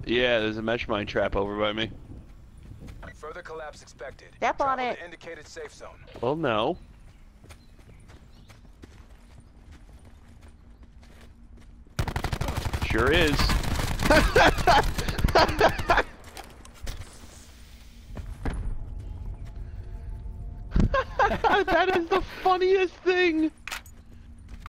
Yeah, there's a mesh mine trap over by me. Further collapse expected. Step on Travel it. to indicated safe zone. Well, no. Sure is. That is the funniest thing.